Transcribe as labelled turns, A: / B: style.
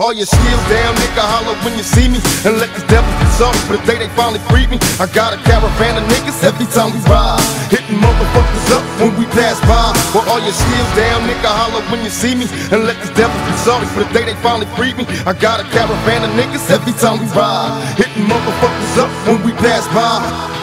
A: All your skills down, nigga, holler when you see me. And let these devils be sorry for the day they finally freed me. I got a caravan of niggas every time we ride, hitting motherfuckers up when we pass by. Well, all your skills down, nigga, holler when you see me. And let these devils be sorry for the day they finally freed me. I got a caravan of niggas every time we ride, hitting motherfuckers up when we pass by.